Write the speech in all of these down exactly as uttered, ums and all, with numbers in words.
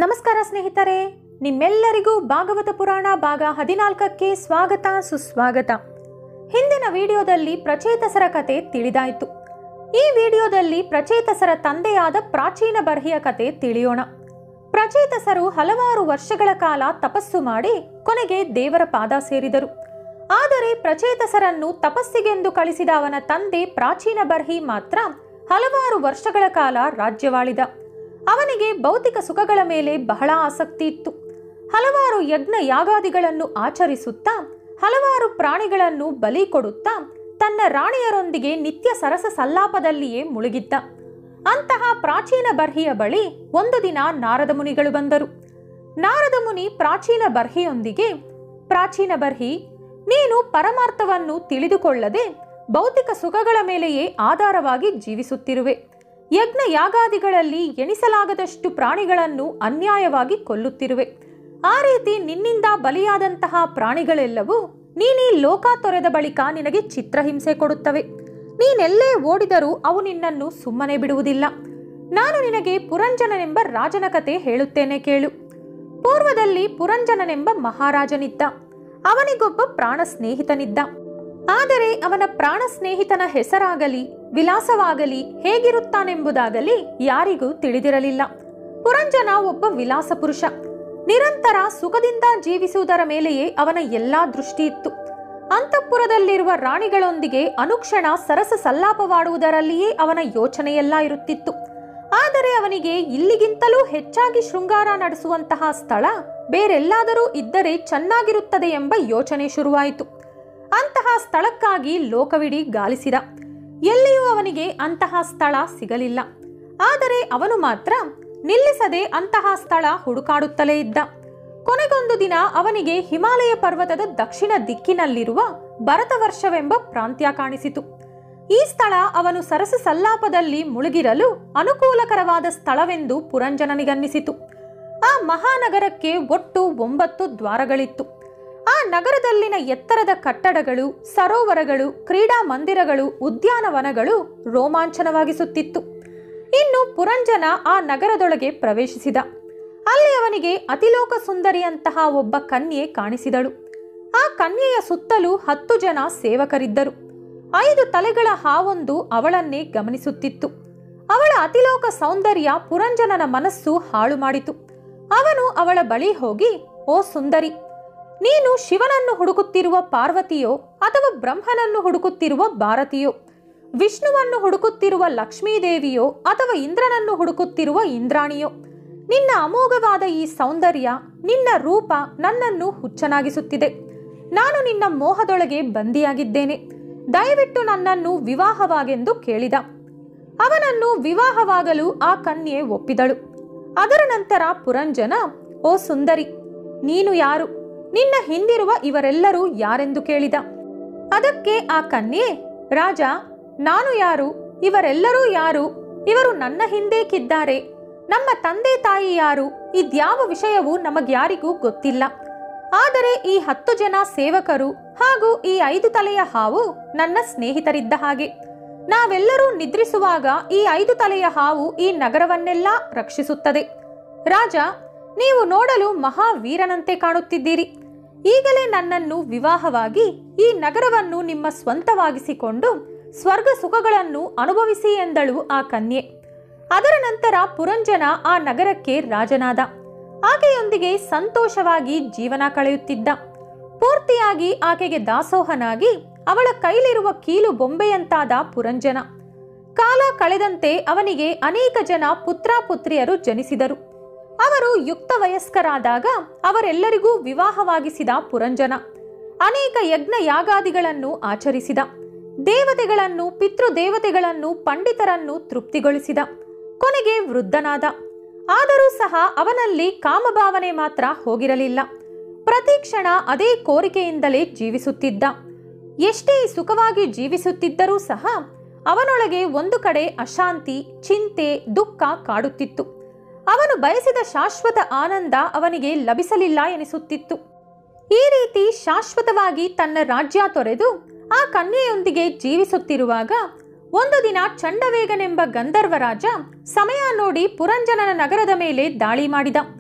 ನಮಸ್ಕಾರ ಸ್ನೇಹಿತರೆ, ನಿಮ್ಮೆಲ್ಲರಿಗೂ ಭಾಗವತ ಪುರಾಣ ಭಾಗ ಹದಿನಾಲ್ಕಕ್ಕೆ ಸ್ವಾಗತ ಸುಸ್ವಾಗತ. ಹಿಂದಿನ ವಿಡಿಯೋದಲ್ಲಿ ಪ್ರಚೇತಸರ ಕತೆ ತಿಳಿದಾಯಿತು. ಈ ವಿಡಿಯೋದಲ್ಲಿ ಪ್ರಚೇತಸರ ತಂದೆಯಾದ ಪ್ರಾಚೀನ ಬರ್ಹಿಯ ಕತೆ ತಿಳಿಯೋಣ. ಪ್ರಚೇತಸರು ಹಲವಾರು ವರ್ಷಗಳ ಕಾಲ ತಪಸ್ಸು ಮಾಡಿ ಕೊನೆಗೆ ದೇವರ ಪಾದ ಸೇರಿದರು. ಆದರೆ ಪ್ರಚೇತಸರನ್ನು ತಪಸ್ಸಿಗೆಂದು ಕಳಿಸಿದ ಅವನ ತಂದೆ ಪ್ರಾಚೀನ ಬರ್ಹಿ ಮಾತ್ರ ಹಲವಾರು ವರ್ಷಗಳ ಕಾಲ ರಾಜ್ಯವಾಳಿದ. ಅವನಿಗೆ ಭೌತಿಕ ಸುಖಗಳ ಮೇಲೆ ಬಹಳ ಆಸಕ್ತಿ ಇತ್ತು. ಹಲವಾರು ಯಜ್ಞ ಯಾಗಾದಿಗಳನ್ನು ಆಚರಿಸುತ್ತಾ ಹಲವಾರು ಪ್ರಾಣಿಗಳನ್ನು ಬಲಿ ಕೊಡುತ್ತಾ ತನ್ನ ರಾಣಿಯರೊಂದಿಗೆ ನಿತ್ಯ ಸರಸ ಸಲ್ಲಾಪದಲ್ಲಿಯೇ ಮುಳುಗಿದ್ದ. ಅಂತಹ ಪ್ರಾಚೀನ ಬರ್ಹಿಯ ಬಳಿ ಒಂದು ದಿನ ನಾರದ ಮುನಿಗಳು ಬಂದರು. ನಾರದ ಮುನಿ ಪ್ರಾಚೀನ ಬರ್ಹಿಯೊಂದಿಗೆ, ಪ್ರಾಚೀನ ಬರ್ಹಿ, ನೀನು ಪರಮಾರ್ಥವನ್ನು ತಿಳಿದುಕೊಳ್ಳದೆ ಭೌತಿಕ ಸುಖಗಳ ಮೇಲೆಯೇ ಆಧಾರವಾಗಿ ಜೀವಿಸುತ್ತಿರುವೆ. ಯಜ್ಞ ಯಾಗಾದಿಗಳಲ್ಲಿ ಎಣಿಸಲಾಗದಷ್ಟು ಪ್ರಾಣಿಗಳನ್ನು ಅನ್ಯಾಯವಾಗಿ ಕೊಲ್ಲುತ್ತಿರುವೆ. ಆ ರೀತಿ ನಿನ್ನಿಂದ ಬಲಿಯಾದಂತಹ ಪ್ರಾಣಿಗಳೆಲ್ಲವೂ ನೀನೀ ಲೋಕ ತೊರೆದ ಬಳಿಕ ನಿನಗೆ ಚಿತ್ರಹಿಂಸೆ ಕೊಡುತ್ತವೆ. ನೀನೆಲ್ಲೇ ಓಡಿದರೂ ಅವು ನಿನ್ನನ್ನು ಸುಮ್ಮನೆ ಬಿಡುವುದಿಲ್ಲ. ನಾನು ನಿನಗೆ ಪುರಂಜನನೆಂಬ ರಾಜನ ಕತೆ ಹೇಳುತ್ತೇನೆ ಕೇಳು. ಪೂರ್ವದಲ್ಲಿ ಪುರಂಜನನೆಂಬ ಮಹಾರಾಜನಿದ್ದ. ಅವನಿಗೊಬ್ಬ ಪ್ರಾಣ ಸ್ನೇಹಿತನಿದ್ದ. ಆದರೆ ಅವನ ಪ್ರಾಣ ಸ್ನೇಹಿತನ ಹೆಸರಾಗಲಿ ವಿಲಾಸವಾಗಲಿ ಹೇಗಿರುತ್ತಾನೆಂಬುದಾಗಲಿ ಯಾರಿಗೂ ತಿಳಿದಿರಲಿಲ್ಲ. ಪುರಂಜನ ಒಬ್ಬ ವಿಲಾಸ ಪುರುಷ. ನಿರಂತರ ಸುಖದಿಂದ ಜೀವಿಸುವುದರ ಮೇಲೆಯೇ ಅವನ ಎಲ್ಲಾ ದೃಷ್ಟಿ ಇತ್ತು. ಅಂತಃಪುರದಲ್ಲಿರುವ ರಾಣಿಗಳೊಂದಿಗೆ ಅನುಕ್ಷಣ ಸರಸ ಸಲ್ಲಾಪವಾಡುವುದರಲ್ಲಿಯೇ ಅವನ ಯೋಚನೆಯೆಲ್ಲ ಇರುತ್ತಿತ್ತು. ಆದರೆ ಅವನಿಗೆ ಇಲ್ಲಿಗಿಂತಲೂ ಹೆಚ್ಚಾಗಿ ಶೃಂಗಾರ ನಡೆಸುವಂತಹ ಸ್ಥಳ ಬೇರೆಲ್ಲಾದರೂ ಇದ್ದರೆ ಚೆನ್ನಾಗಿರುತ್ತದೆ ಎಂಬ ಯೋಚನೆ ಶುರುವಾಯಿತು. ಅಂತಹ ಸ್ಥಳಕ್ಕಾಗಿ ಲೋಕವಿಡೀ ಗಾಲಿಸಿದ. ಎಲ್ಲಿಯೂ ಅವನಿಗೆ ಅಂತಹ ಸ್ಥಳ ಸಿಗಲಿಲ್ಲ. ಆದರೆ ಅವನು ಮಾತ್ರ ನಿಲ್ಲಿಸದೆ ಅಂತಹ ಸ್ಥಳ ಹುಡುಕಾಡುತ್ತಲೇ ಇದ್ದ. ಕೊನೆಗೊಂದು ದಿನ ಅವನಿಗೆ ಹಿಮಾಲಯ ಪರ್ವತದ ದಕ್ಷಿಣ ದಿಕ್ಕಿನಲ್ಲಿರುವ ಭರತವರ್ಷವೆಂಬ ಪ್ರಾಂತ್ಯ ಕಾಣಿಸಿತು. ಈ ಸ್ಥಳ ಅವನು ಸರಸ ಸಲ್ಲಾಪದಲ್ಲಿ ಮುಳುಗಿರಲು ಅನುಕೂಲಕರವಾದ ಸ್ಥಳವೆಂದು ಪುರಂಜನನಿಗನ್ನಿಸಿತು. ಆ ಮಹಾನಗರಕ್ಕೆ ಒಟ್ಟು ಒಂಬತ್ತು ದ್ವಾರಗಳಿತ್ತು. ಆ ನಗರದಲ್ಲಿನ ಎತ್ತರದ ಕಟ್ಟಡಗಳು, ಸರೋವರಗಳು, ಕ್ರೀಡಾ ಮಂದಿರಗಳು, ಉದ್ಯಾನವನಗಳು ರೋಮಾಂಚನವಾಗಿಸುತ್ತಿತ್ತು. ಇನ್ನು ಪುರಂಜನ ಆ ನಗರದೊಳಗೆ ಪ್ರವೇಶಿಸಿದ. ಅಲ್ಲಿ ಅವನಿಗೆ ಅತಿಲೋಕ ಸುಂದರಿಯಂತಹ ಒಬ್ಬ ಕನ್ಯೆ ಕಾಣಿಸಿದಳು. ಆ ಕನ್ಯೆಯ ಸುತ್ತಲೂ ಹತ್ತು ಜನ ಸೇವಕರಿದ್ದರು. ಐದು ತಲೆಗಳ ಹಾವೊಂದು ಅವಳನ್ನೇ ಗಮನಿಸುತ್ತಿತ್ತು. ಅವಳ ಅತಿಲೋಕ ಸೌಂದರ್ಯ ಪುರಂಜನನ ಮನಸ್ಸು ಹಾಳು ಮಾಡಿತು. ಅವನು ಅವಳ ಬಳಿ ಹೋಗಿ, ಓ ಸುಂದರಿ, ನೀನು ಶಿವನನ್ನು ಹುಡುಕುತ್ತಿರುವ ಪಾರ್ವತಿಯೋ ಅಥವಾ ಬ್ರಹ್ಮನನ್ನು ಹುಡುಕುತ್ತಿರುವ ಭಾರತಿಯೋ, ವಿಷ್ಣುವನ್ನು ಹುಡುಕುತ್ತಿರುವ ಲಕ್ಷ್ಮೀದೇವಿಯೋ ಅಥವಾ ಇಂದ್ರನನ್ನು ಹುಡುಕುತ್ತಿರುವ ಇಂದ್ರಾಣಿಯೋ? ನಿನ್ನ ಅಮೋಘವಾದ ಈ ಸೌಂದರ್ಯ, ನಿನ್ನ ರೂಪ ನನ್ನನ್ನು ಹುಚ್ಚನಾಗಿಸುತ್ತಿದೆ. ನಾನು ನಿನ್ನ ಮೋಹದೊಳಗೆ ಬಂದಿಯಾಗಿದ್ದೇನೆ. ದಯವಿಟ್ಟು ನನ್ನನ್ನು ವಿವಾಹವಾಗೆಂದು ಕೇಳಿದ. ಅವನನ್ನು ವಿವಾಹವಾಗಲು ಆ ಕನ್ಯೆ ಒಪ್ಪಿದಳು. ಅದರ ನಂತರ ಪುರಂಜನ, ಓ ಸುಂದರಿ, ನೀನು ಯಾರು? ನಿನ್ನ ಹಿಂದಿರುವ ಇವರೆಲ್ಲರೂ ಯಾರೆಂದು ಕೇಳಿದ. ಅದಕ್ಕೆ ಆ ಕನ್ಯೆ, ರಾಜ, ನಾನು ಯಾರು? ಇವರೆಲ್ಲರೂ ಯಾರು? ಇವರು ನನ್ನ ಹಿಂದೇಕಿದ್ದಾರೆ. ನಮ್ಮ ತಂದೆ ತಾಯಿ ಯಾರು? ಇದ್ಯಾವ ವಿಷಯವೂ ನಮಗ್ಯಾರಿಗೂ ಗೊತ್ತಿಲ್ಲ. ಆದರೆ ಈ ಹತ್ತು ಜನ ಸೇವಕರು ಹಾಗೂ ಈ ಐದು ತಲೆಯ ಹಾವು ನನ್ನ ಸ್ನೇಹಿತರಿದ್ದ ಹಾಗೆ. ನಾವೆಲ್ಲರೂ ನಿದ್ರಿಸುವಾಗ ಈ ಐದು ತಲೆಯ ಹಾವು ಈ ನಗರವನ್ನೆಲ್ಲ ರಕ್ಷಿಸುತ್ತದೆ. ರಾಜ, ನೀವು ನೋಡಲು ಮಹಾವೀರನಂತೆ ಕಾಣುತ್ತಿದ್ದೀರಿ. ಈಗಲೇ ನನ್ನನ್ನು ವಿವಾಹವಾಗಿ ಈ ನಗರವನ್ನು ನಿಮ್ಮ ಸ್ವಂತವಾಗಿಸಿಕೊಂಡು ಸ್ವರ್ಗ ಸುಖಗಳನ್ನು ಅನುಭವಿಸಿ ಎಂದಳು ಆ ಕನ್ಯೆ. ಅದರ ನಂತರ ಪುರಂಜನ ಆ ನಗರಕ್ಕೆ ರಾಜನಾದ. ಆಕೆಯೊಂದಿಗೆ ಸಂತೋಷವಾಗಿ ಜೀವನ ಕಳೆಯುತ್ತಿದ್ದ. ಪೂರ್ತಿಯಾಗಿ ಆಕೆಗೆ ದಾಸೋಹನಾಗಿ ಅವಳ ಕೈಲಿರುವ ಕೀಲು ಬೊಂಬೆಯಂತಾದ ಪುರಂಜನ. ಕಾಲ ಕಳೆದಂತೆ ಅವನಿಗೆ ಅನೇಕ ಜನ ಪುತ್ರಾಪುತ್ರಿಯರು ಜನಿಸಿದರು. ಅವರು ಯುಕ್ತ ವಯಸ್ಕರಾದಾಗ ಅವರೆಲ್ಲರಿಗೂ ವಿವಾಹವಾಗಿಸಿದ ಪುರಂಜನ ಅನೇಕ ಯಜ್ಞ ಯಾಗಾದಿಗಳನ್ನು ಆಚರಿಸಿದ. ದೇವತೆಗಳನ್ನು, ಪಿತೃದೇವತೆಗಳನ್ನು, ಪಂಡಿತರನ್ನು ತೃಪ್ತಿಗೊಳಿಸಿದ. ಕೊನೆಗೆ ವೃದ್ಧನಾದ. ಆದರೂ ಸಹ ಅವನಲ್ಲಿ ಕಾಮಭಾವನೆ ಮಾತ್ರ ಹೋಗಿರಲಿಲ್ಲ. ಪ್ರತಿ ಕ್ಷಣ ಅದೇ ಕೋರಿಕೆಯಿಂದಲೇ ಜೀವಿಸುತ್ತಿದ್ದ. ಎಷ್ಟೇ ಸುಖವಾಗಿ ಜೀವಿಸುತ್ತಿದ್ದರೂ ಸಹ ಅವನೊಳಗೆ ಒಂದು ಕಡೆ ಅಶಾಂತಿ, ಚಿಂತೆ, ದುಃಖ ಕಾಡುತ್ತಿತ್ತು. ಅವನು ಬಯಸಿದ ಶಾಶ್ವತ ಆನಂದ ಅವನಿಗೆ ಲಭಿಸಲಿಲ್ಲ ಎನಿಸುತ್ತಿತ್ತು. ಈ ರೀತಿ ಶಾಶ್ವತವಾಗಿ ತನ್ನ ರಾಜ್ಯ ತೊರೆದು ಆ ಕನ್ಯೆಯೊಂದಿಗೆ ಜೀವಿಸುತ್ತಿರುವಾಗ ಒಂದು ದಿನ ಚಂಡವೇಗನೆಂಬ ಗಂಧರ್ವರಾಜ ಸಮಯ ನೋಡಿ ಪುರಂಜನನ ನಗರದ ಮೇಲೆ ದಾಳಿ ಮಾಡಿದ.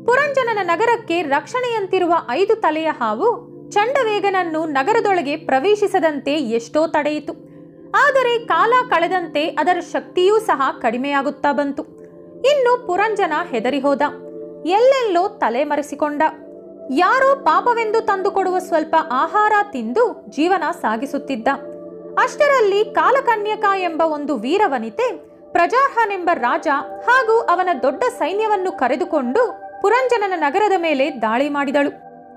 ಪುರಂಜನನ ನಗರಕ್ಕೆ ರಕ್ಷಣೆಯಂತಿರುವ ಐದು ತಲೆಯ ಹಾವು ಚಂಡವೇಗನನ್ನು ನಗರದೊಳಗೆ ಪ್ರವೇಶಿಸದಂತೆ ಎಷ್ಟೋ ತಡೆಯಿತು. ಆದರೆ ಕಾಲ ಕಳೆದಂತೆ ಅದರ ಶಕ್ತಿಯೂ ಸಹ ಕಡಿಮೆಯಾಗುತ್ತಾ ಬಂತು. ಇನ್ನು ಪುರಂಜನ ಹೆದರಿ ಹೋದ. ಎಲ್ಲೆಲ್ಲೋ ತಲೆ ಮರೆಸಿಕೊಂಡ. ಯಾರೋ ಪಾಪವೆಂದು ತಂದುಕೊಡುವ ಸ್ವಲ್ಪ ಆಹಾರ ತಿಂದು ಜೀವನ ಸಾಗಿಸುತ್ತಿದ್ದ. ಅಷ್ಟರಲ್ಲಿ ಕಾಲಕನ್ಯಕ ಎಂಬ ಒಂದು ವೀರವನಿತೆ ಪ್ರಜಾರ್ಹನೆಂಬ ರಾಜ ಹಾಗೂ ಅವನ ದೊಡ್ಡ ಸೈನ್ಯವನ್ನು ಕರೆದುಕೊಂಡು ಪುರಂಜನನ ನಗರದ ಮೇಲೆ ದಾಳಿ ಮಾಡಿದಳು.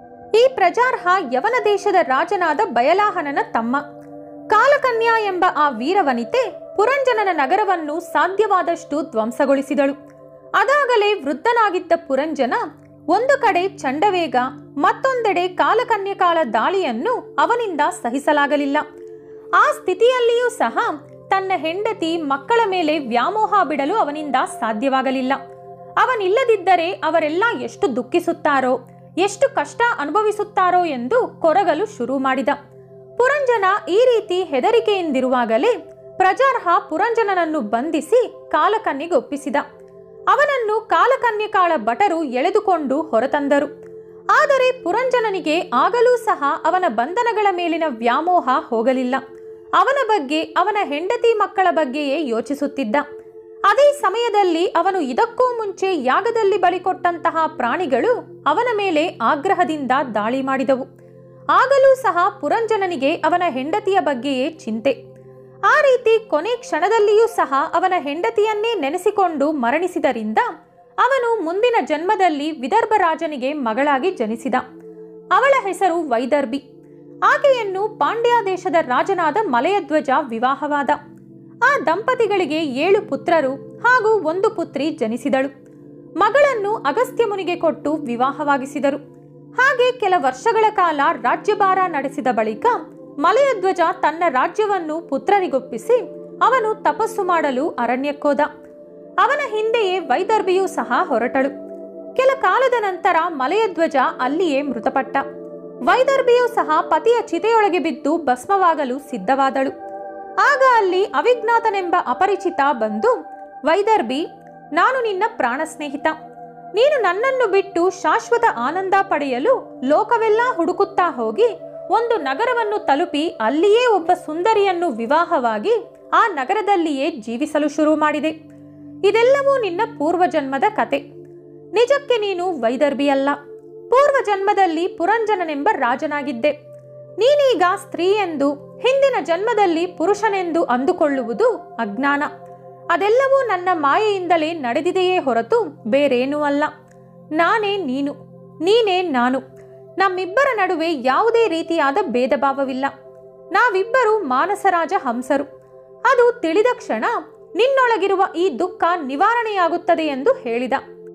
ಈ ಪ್ರಜಾರ್ಹ ಯವನ ದೇಶದ ರಾಜನಾದ ಬಯಲಾಹನನ ತಮ್ಮ. ಕಾಲಕನ್ಯಾ ಎಂಬ ಆ ವೀರವನಿತೆ ಪುರಂಜನನ ನಗರವನ್ನು ಸಾಧ್ಯವಾದಷ್ಟು ಧ್ವಂಸಗೊಳಿಸಿದಳು. ಅದಾಗಲೇ ವೃದ್ಧನಾಗಿದ್ದ ಪುರಂಜನ ಒಂದು ಕಡೆ ಚಂಡವೇಗ, ಮತ್ತೊಂದೆಡೆ ಕಾಲಕನ್ಯಕಾಳ ದಾಳಿಯನ್ನು ಅವನಿಂದ ಸಹಿಸಲಾಗಲಿಲ್ಲ. ಆ ಸ್ಥಿತಿಯಲ್ಲಿಯೂ ಸಹ ತನ್ನ ಹೆಂಡತಿ ಮಕ್ಕಳ ಮೇಲೆ ವ್ಯಾಮೋಹ ಬಿಡಲು ಅವನಿಂದ ಸಾಧ್ಯವಾಗಲಿಲ್ಲ. ಅವನಿಲ್ಲದಿದ್ದರೆ ಅವರೆಲ್ಲ ಎಷ್ಟು ದುಃಖಿಸುತ್ತಾರೋ, ಎಷ್ಟು ಕಷ್ಟ ಅನುಭವಿಸುತ್ತಾರೋ ಎಂದು ಕೊರಗಲು ಶುರು ಮಾಡಿದ. ಪುರಂಜನ ಈ ರೀತಿ ಹೆದರಿಕೆಯಿಂದಿರುವಾಗಲೇ ಪ್ರಜಾರ್ಹ ಪುರಂಜನನನ್ನು ಬಂಧಿಸಿ ಕಾಲಕನ್ನಿಗೆ ಒಪ್ಪಿಸಿದ. ಅವನನ್ನು ಕಾಲಕನ್ಯಕಾಳ ಭಟರು ಎಳೆದುಕೊಂಡು ಹೊರತಂದರು. ಆದರೆ ಪುರಂಜನನಿಗೆ ಆಗಲೂ ಸಹ ಅವನ ಬಂಧನಗಳ ಮೇಲಿನ ವ್ಯಾಮೋಹ ಹೋಗಲಿಲ್ಲ. ಅವನ ಬಗ್ಗೆ, ಅವನ ಹೆಂಡತಿ ಮಕ್ಕಳ ಬಗ್ಗೆಯೇ ಯೋಚಿಸುತ್ತಿದ್ದ. ಅದೇ ಸಮಯದಲ್ಲಿ ಅವನು ಇದಕ್ಕೂ ಮುಂಚೆ ಯಾಗದಲ್ಲಿ ಬಲಿಕೊಟ್ಟಂತಹ ಪ್ರಾಣಿಗಳು ಅವನ ಮೇಲೆ ಆಗ್ರಹದಿಂದ ದಾಳಿ ಮಾಡಿದವು. ಆಗಲೂ ಸಹ ಪುರಂಜನನಿಗೆ ಅವನ ಹೆಂಡತಿಯ ಬಗ್ಗೆಯೇ ಚಿಂತೆ. ಆ ರೀತಿ ಕೊನೆ ಕ್ಷಣದಲ್ಲಿಯೂ ಸಹ ಅವನ ಹೆಂಡತಿಯನ್ನೇ ನೆನೆಸಿಕೊಂಡು ಮರಣಿಸಿದರಿಂದ ಅವನು ಮುಂದಿನ ಜನ್ಮದಲ್ಲಿ ವಿದರ್ಭ ರಾಜನಿಗೆ ಮಗಳಾಗಿ ಜನಿಸಿದ. ಅವಳ ಹೆಸರು ವೈದರ್ಭಿ. ಆಕೆಯನ್ನು ಪಾಂಡ್ಯ ದೇಶದ ರಾಜನಾದ ಮಲಯಧ್ವಜ ವಿವಾಹವಾದ. ಆ ದಂಪತಿಗಳಿಗೆ ಏಳು ಪುತ್ರರು ಹಾಗೂ ಒಂದು ಪುತ್ರಿ ಜನಿಸಿದಳು. ಮಗಳನ್ನು ಅಗಸ್ತ್ಯ ಮುನಿಗೆ ಕೊಟ್ಟು ವಿವಾಹವಾಗಿಸಿದರು. ಹಾಗೆ ಕೆಲ ವರ್ಷಗಳ ಕಾಲ ರಾಜ್ಯಭಾರ ನಡೆಸಿದ ಬಳಿಕ ಮಲಯಧ್ವಜ ತನ್ನ ರಾಜ್ಯವನ್ನು ಪುತ್ರರಿಗೊಪ್ಪಿಸಿ ಅವನು ತಪಸ್ಸು ಮಾಡಲು ಅರಣ್ಯಕ್ಕೋದ. ಅವನ ಹಿಂದೆಯೇ ವೈದರ್ಭಿಯೂ ಸಹ ಹೊರಟಳು. ಕೆಲ ಕಾಲದ ನಂತರ ಮಲಯಧ್ವಜ ಅಲ್ಲಿಯೇ ಮೃತಪಟ್ಟ. ವೈದರ್ಭಿಯೂ ಸಹ ಪತಿಯ ಚಿತೆಯೊಳಗೆ ಬಿದ್ದು ಭಸ್ಮವಾಗಲು ಸಿದ್ಧವಾದಳು. ಆಗ ಅಲ್ಲಿ ಅವಿಜ್ಞಾತನೆಂಬ ಅಪರಿಚಿತ ಬಂದು, ವೈದರ್ಭಿ, ನಾನು ನಿನ್ನ ಪ್ರಾಣ ಸ್ನೇಹಿತ. ನೀನು ನನ್ನನ್ನು ಬಿಟ್ಟು ಶಾಶ್ವತ ಆನಂದ ಪಡೆಯಲು ಲೋಕವೆಲ್ಲ ಹುಡುಕುತ್ತಾ ಹೋಗಿ ಒಂದು ನಗರವನ್ನು ತಲುಪಿ ಅಲ್ಲಿಯೇ ಒಬ್ಬ ಸುಂದರಿಯನ್ನು ವಿವಾಹವಾಗಿ ಆ ನಗರದಲ್ಲಿಯೇ ಜೀವಿಸಲು ಶುರು ಮಾಡಿದೆ. ಇದೆಲ್ಲವೂ ನಿನ್ನ ಪೂರ್ವಜನ್ಮದ ಕತೆ. ನಿಜಕ್ಕೆ ನೀನು ವೈದರ್ಭಿಯಲ್ಲ. ಪೂರ್ವ ಜನ್ಮದಲ್ಲಿ ಪುರಂಜನನೆಂಬ ರಾಜನಾಗಿದ್ದೆ. ನೀನೀಗ ಸ್ತ್ರೀ ಎಂದು, ಹಿಂದಿನ ಜನ್ಮದಲ್ಲಿ ಪುರುಷನೆಂದು ಅಂದುಕೊಳ್ಳುವುದು ಅಜ್ಞಾನ. ಅದೆಲ್ಲವೂ ನನ್ನ ಮಾಯೆಯಿಂದಲೇ ನಡೆದಿದೆಯೇ ಹೊರತು ಬೇರೇನೂ ಅಲ್ಲ. ನಾನೇ ನೀನು, ನೀನೇ ನಾನು. ನಮ್ಮಿಬ್ಬರ ನಡುವೆ ಯಾವುದೇ ರೀತಿಯಾದ ಭೇದ ಭಾವವಿಲ್ಲ. ನಾವಿಬ್ಬರು ಮಾನಸರಾಜ ಹಂಸರು. ಅದು ತಿಳಿದ ಕ್ಷಣ ನಿನ್ನೊಳಗಿರುವ ಈ ದುಃಖ ನಿವಾರಣೆಯಾಗುತ್ತದೆ ಎಂದು ಹೇಳಿದ.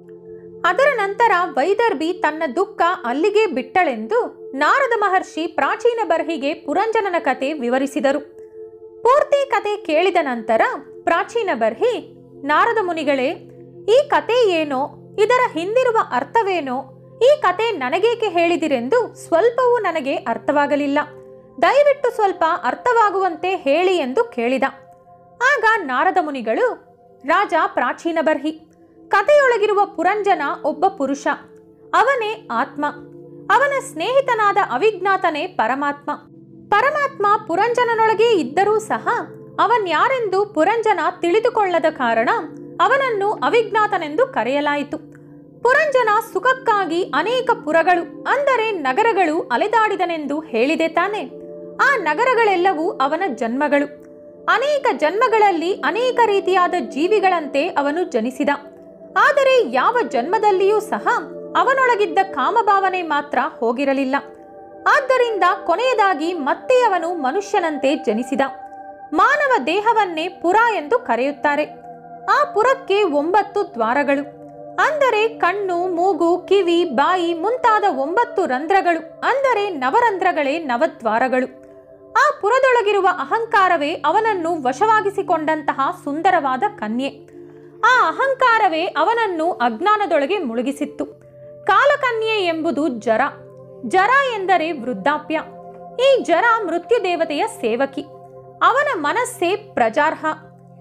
ಅದರ ನಂತರ ವೈದರ್ಭಿ ತನ್ನ ದುಃಖ ಅಲ್ಲಿಗೆ ಬಿಟ್ಟಳೆಂದು ನಾರದ ಮಹರ್ಷಿ ಪ್ರಾಚೀನ ಬರ್ಹಿಗೆ ಪುರಂಜನನ ಕತೆ ವಿವರಿಸಿದರು. ಪೂರ್ತಿ ಕತೆ ಕೇಳಿದ ನಂತರ ಪ್ರಾಚೀನ ಬರ್ಹಿ, ನಾರದ ಮುನಿಗಳೇ, ಈ ಕತೆ ಏನೋ, ಇದರ ಹಿಂದಿರುವ ಅರ್ಥವೇನೋ, ಈ ಕತೆ ನನಗೇಕೆ ಹೇಳಿದಿರೆಂದು ಸ್ವಲ್ಪವೂ ನನಗೆ ಅರ್ಥವಾಗಲಿಲ್ಲ. ದಯವಿಟ್ಟು ಸ್ವಲ್ಪ ಅರ್ಥವಾಗುವಂತೆ ಹೇಳಿ ಎಂದು ಕೇಳಿದ. ಆಗ ನಾರದ ಮುನಿಗಳು, ರಾಜ ಪ್ರಾಚೀನ ಬರ್ಹಿ, ಕಥೆಯೊಳಗಿರುವ ಪುರಂಜನ ಒಬ್ಬ ಪುರುಷ. ಅವನೇ ಆತ್ಮ. ಅವನ ಸ್ನೇಹಿತನಾದ ಅವಿಜ್ಞಾತನೇ ಪರಮಾತ್ಮ. ಪರಮಾತ್ಮ ಪುರಂಜನನೊಳಗೆ ಇದ್ದರೂ ಸಹ ಅವನ್ಯಾರೆಂದು ಪುರಂಜನ ತಿಳಿದುಕೊಳ್ಳದ ಕಾರಣ ಅವನನ್ನು ಅವಿಜ್ಞಾತನೆಂದು ಕರೆಯಲಾಯಿತು. ಪುರಂಜನ ಸುಖಕ್ಕಾಗಿ ಅನೇಕ ಪುರಗಳು ಅಂದರೆ ನಗರಗಳು ಅಲೆದಾಡಿದನೆಂದು ಹೇಳಿದೆ ತಾನೆ. ಆ ನಗರಗಳೆಲ್ಲವೂ ಅವನ ಜನ್ಮಗಳು. ಅನೇಕ ಜನ್ಮಗಳಲ್ಲಿ ಅನೇಕ ರೀತಿಯಾದ ಜೀವಿಗಳಂತೆ ಅವನು ಜನಿಸಿದ. ಆದರೆ ಯಾವ ಜನ್ಮದಲ್ಲಿಯೂ ಸಹ ಅವನೊಳಗಿದ್ದ ಕಾಮಭಾವನೆ ಮಾತ್ರ ಹೋಗಿರಲಿಲ್ಲ. ಆದ್ದರಿಂದ ಕೊನೆಯದಾಗಿ ಮತ್ತೆ ಅವನು ಮನುಷ್ಯನಂತೆ ಜನಿಸಿದ. ಮಾನವ ದೇಹವನ್ನೇ ಪುರ ಎಂದು ಕರೆಯುತ್ತಾರೆ. ಆ ಪುರಕ್ಕೆ ಒಂಬತ್ತು ದ್ವಾರಗಳು ಅಂದರೆ ಕಣ್ಣು, ಮೂಗು, ಕಿವಿ, ಬಾಯಿ ಮುಂತಾದ ಒಂಬತ್ತು ರಂಧ್ರಗಳು ಅಂದರೆ ನವರಂಧ್ರಗಳೇ ನವದ್ವಾರಗಳು. ಆ ಪುರದೊಳಗಿರುವ ಅಹಂಕಾರವೇ ಅವನನ್ನು ವಶವಾಗಿಸಿಕೊಂಡಂತಹ ಸುಂದರವಾದ ಕನ್ಯೆ. ಆ ಅಹಂಕಾರವೇ ಅವನನ್ನು ಅಜ್ಞಾನದೊಳಗೆ ಮುಳುಗಿಸಿತ್ತು. ಕಾಲಕನ್ಯೆ ಎಂಬುದು ಜರ. ಜರ ಎಂದರೆ ವೃದ್ಧಾಪ್ಯ. ಈ ಜರ ಮೃತ್ಯು ದೇವತೆಯ ಸೇವಕಿ. ಅವನ ಮನಸ್ಸೇ ಪ್ರಜಾರ್ಹ.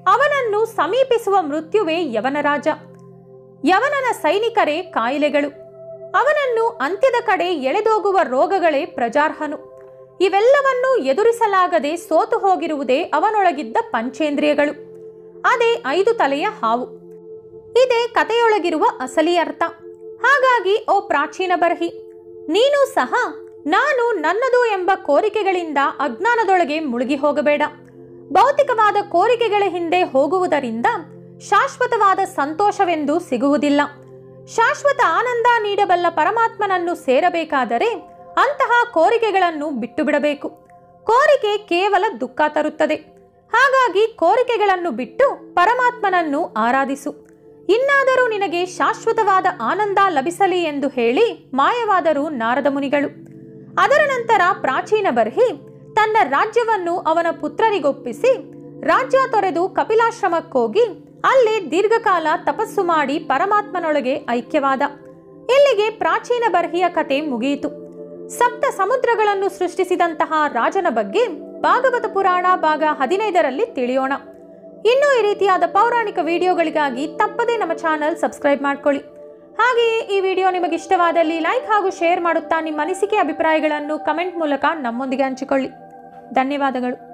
ಅವನನ್ನು ಸಮೀಪಿಸುವ ಮೃತ್ಯುವೇ ಯವನರಾಜ. ಯವನನ ಸೈನಿಕರೇ ಕಾಯಿಲೆಗಳು. ಅವನನ್ನು ಅಂತ್ಯದ ಕಡೆ ಎಳೆದೋಗುವ ರೋಗಗಳೇ ಪ್ರಜಾರ್ಹನು. ಇವೆಲ್ಲವನ್ನೂ ಎದುರಿಸಲಾಗದೆ ಸೋತು ಹೋಗಿರುವುದೇ ಅವನೊಳಗಿದ್ದ ಪಂಚೇಂದ್ರಿಯಗಳು. ಅದೇ ಐದು ತಲೆಯ ಹಾವು. ಇದೇ ಕಥೆಯೊಳಗಿರುವ ಅಸಲಿ ಅರ್ಥ. ಹಾಗಾಗಿ ಓ ಪ್ರಾಚೀನ ಬರ್ಹಿ, ನೀನು ಸಹ ನಾನು ನನ್ನದು ಎಂಬ ಕೋರಿಕೆಗಳಿಂದ ಅಜ್ಞಾನದೊಳಗೆ ಮುಳುಗಿ ಹೋಗಬೇಡ. ಭೌತಿಕವಾದ ಕೋರಿಕೆಗಳ ಹಿಂದೆ ಹೋಗುವುದರಿಂದ ಶಾಶ್ವತವಾದ ಸಂತೋಷವೆಂದು ಸಿಗುವುದಿಲ್ಲ. ಶಾಶ್ವತ ಆನಂದ ನೀಡಬಲ್ಲ ಪರಮಾತ್ಮನನ್ನು ಸೇರಬೇಕಾದರೆ ಅಂತಹ ಕೋರಿಕೆಗಳನ್ನು ಬಿಟ್ಟು ಬಿಡಬೇಕು. ಕೋರಿಕೆ ಕೇವಲ ದುಃಖ ತರುತ್ತದೆ. ಹಾಗಾಗಿ ಕೋರಿಕೆಗಳನ್ನು ಬಿಟ್ಟು ಪರಮಾತ್ಮನನ್ನು ಆರಾಧಿಸು. ಇನ್ನಾದರೂ ನಿನಗೆ ಶಾಶ್ವತವಾದ ಆನಂದ ಲಭಿಸಲಿ ಎಂದು ಹೇಳಿ ಮಾಯವಾದರು ನಾರದ ಮುನಿಗಳು. ಅದರ ನಂತರ ಪ್ರಾಚೀನ ಬರ್ಹಿ ತನ್ನ ರಾಜ್ಯವನ್ನು ಅವನ ಪುತ್ರರಿಗೊಪ್ಪಿಸಿ ರಾಜ್ಯ ತೊರೆದು ಕಪಿಲಾಶ್ರಮಕ್ಕೋಗಿ ಅಲ್ಲಿ ದೀರ್ಘಕಾಲ ತಪಸ್ಸು ಮಾಡಿ ಪರಮಾತ್ಮನೊಳಗೆ ಐಕ್ಯವಾದ. ಇಲ್ಲಿಗೆ ಪ್ರಾಚೀನ ಬರ್ಹಿಯ ಕತೆ ಮುಗಿಯಿತು. ಸಪ್ತ ಸಮುದ್ರಗಳನ್ನು ಸೃಷ್ಟಿಸಿದಂತಹ ರಾಜನ ಬಗ್ಗೆ ಭಾಗವತ ಪುರಾಣ ಭಾಗ ಹದಿನೈದರಲ್ಲಿ ತಿಳಿಯೋಣ. ಇನ್ನೂ ಈ ರೀತಿಯಾದ ಪೌರಾಣಿಕ ವಿಡಿಯೋಗಳಿಗಾಗಿ ತಪ್ಪದೇ ನಮ್ಮ ಚಾನಲ್ ಸಬ್ಸ್ಕ್ರೈಬ್ ಮಾಡ್ಕೊಳ್ಳಿ. ಹಾಗೆಯೇ ಈ ವಿಡಿಯೋ ನಿಮಗೆ ಇಷ್ಟವಾದಲ್ಲಿ ಲೈಕ್ ಹಾಗೂ ಶೇರ್ ಮಾಡುತ್ತಾ ನಿಮ್ಮ ಅನಿಸಿಕೆ ಅಭಿಪ್ರಾಯಗಳನ್ನು ಕಮೆಂಟ್ ಮೂಲಕ ನಮ್ಮೊಂದಿಗೆ ಹಂಚಿಕೊಳ್ಳಿ. ಧನ್ಯವಾದಗಳು.